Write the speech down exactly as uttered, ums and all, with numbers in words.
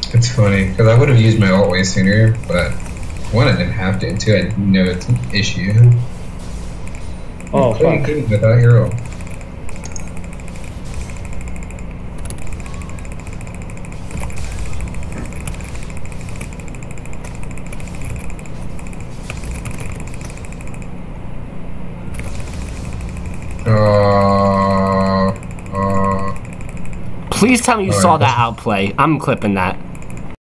It's funny, because I would have used my ult way sooner, but one, I didn't have to, and two, I didn't know it's an issue. Oh, Play fuck. good without your ult. Uh, uh, Please tell me you All saw right. that outplay. I'm clipping that.